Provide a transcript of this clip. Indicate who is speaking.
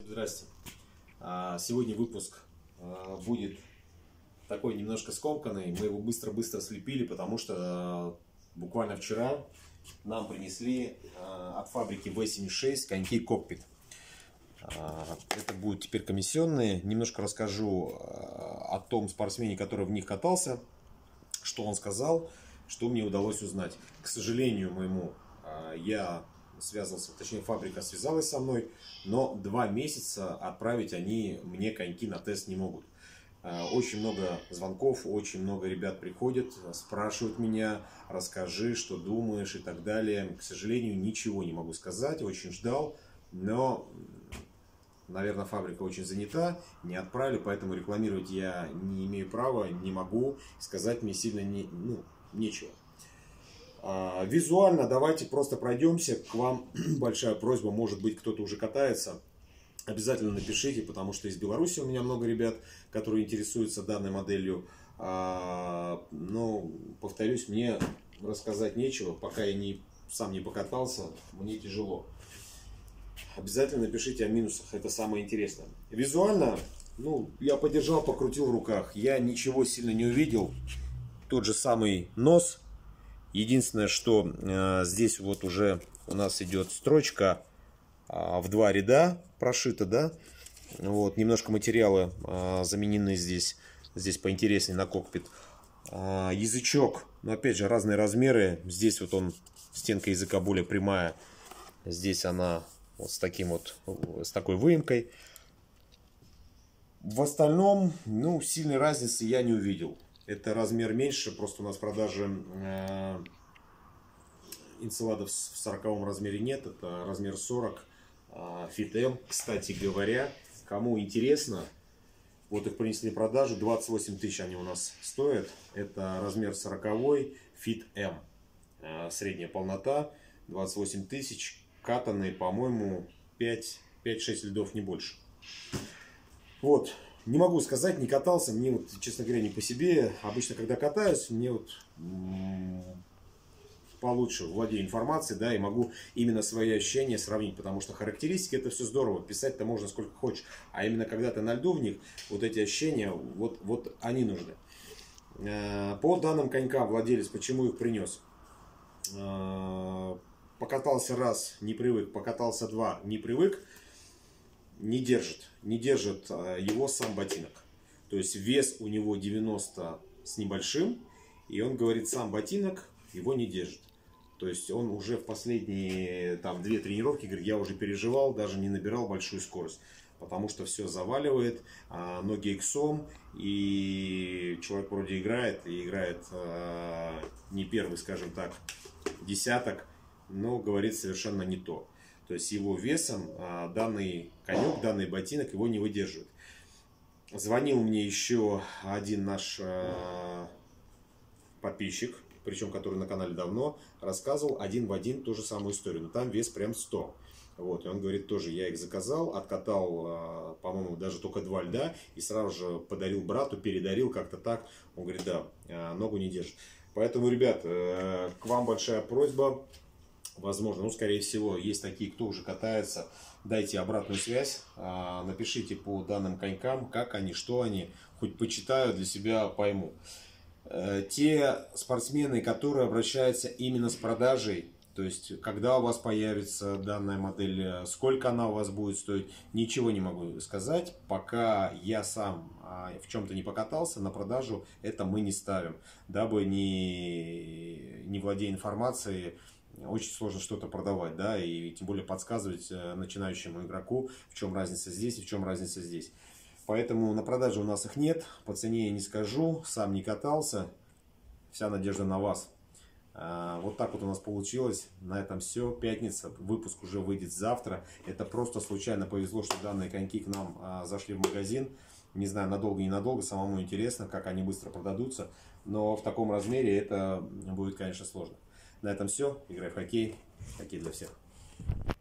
Speaker 1: Здрасте. Сегодня выпуск будет такой немножко скомканный. Мы его быстро-быстро слепили, потому что буквально вчера нам принесли от фабрики V76 коньки Cockpit. Это будут теперь комиссионные. Немножко расскажу о том спортсмене, который в них катался, что он сказал, что мне удалось узнать. К сожалению моему, я связывался, точнее фабрика связалась со мной, но 2 месяца отправить они мне коньки на тест не могут. Очень много звонков, очень много ребят приходят, спрашивают меня, расскажи, что думаешь и так далее. К сожалению, ничего не могу сказать, очень ждал, но, наверное, фабрика очень занята, не отправили, поэтому рекламировать я не имею права, не могу, сказать мне сильно нечего. Визуально давайте просто пройдемся. К вам большая просьба, может быть, кто-то уже катается. Обязательно напишите, потому что из Беларуси у меня много ребят, которые интересуются данной моделью. Но, повторюсь, мне рассказать нечего, пока я сам не покатался, мне тяжело. Обязательно напишите о минусах, это самое интересное. Визуально, я подержал, покрутил в руках, я ничего сильно не увидел. Тот же самый нос. Единственное, что здесь вот уже у нас идет строчка в 2 ряда прошита, да. Вот, немножко материалы заменены здесь поинтереснее на кокпит. Язычок, но опять же разные размеры. Здесь вот стенка языка более прямая. Здесь она вот с такой выемкой. В остальном, сильной разницы я не увидел. Это размер меньше, просто у нас в продаже инцеладов в 40 размере нет, это размер 40, Fit M. Кстати говоря, кому интересно, вот их принесли в продажу, 28 тысяч они у нас стоят, это размер 40, Fit M, средняя полнота, 28 тысяч, катанные, по-моему, 5-6 льдов, не больше. Вот. Не могу сказать, не катался, мне честно говоря, не по себе. Обычно, когда катаюсь, мне получше владею информацией, да, и могу именно свои ощущения сравнить, потому что характеристики это все здорово, писать-то можно сколько хочешь, а именно когда ты на льду в них, вот эти ощущения, вот они нужны. По данным конькам владелец, почему их принес? Покатался раз, не привык, покатался 2, не привык. Не держит его сам ботинок. То есть вес у него 90 с небольшим, и он говорит, сам ботинок его не держит. То есть он уже в последние 2 тренировки, говорит, я уже переживал, даже не набирал большую скорость, потому что все заваливает, ноги иксом, и человек вроде играет не первый, скажем так, десяток, но говорит совершенно не то. То есть его весом данный конек, данный ботинок его не выдерживает. Звонил мне еще один наш подписчик, причем который на канале давно, рассказывал один в один ту же самую историю. Но там вес прям 100. Вот, и он говорит, тоже я их заказал, откатал, по-моему, даже только 2 льда, и сразу же подарил брату, передарил как-то так. Он говорит, да, ногу не держит. Поэтому, ребят, к вам большая просьба. Возможно, скорее всего, есть такие, кто уже катается. Дайте обратную связь, напишите по данным конькам, как они, что они, хоть почитаю, для себя пойму. Те спортсмены, которые обращаются именно с продажей, то есть, когда у вас появится данная модель, сколько она у вас будет стоить, ничего не могу сказать, пока я сам в чем-то не покатался, на продажу это мы не ставим, дабы не владея информацией, очень сложно что-то продавать, да, и тем более подсказывать начинающему игроку, в чем разница здесь и в чем разница здесь. Поэтому на продаже у нас их нет, по цене я не скажу, сам не катался, вся надежда на вас. Вот так вот у нас получилось, на этом все, пятница, выпуск уже выйдет завтра. Это просто случайно повезло, что данные коньки к нам зашли в магазин. Не знаю, надолго, ненадолго, самому интересно, как они быстро продадутся, но в таком размере это будет, конечно, сложно. На этом все. Играй в хоккей. Хоккей для всех.